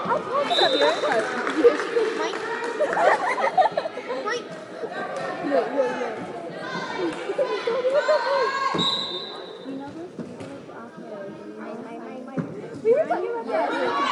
I'll talk about your haircut. Mike? Mike? No. You know this? My. We were talking about that.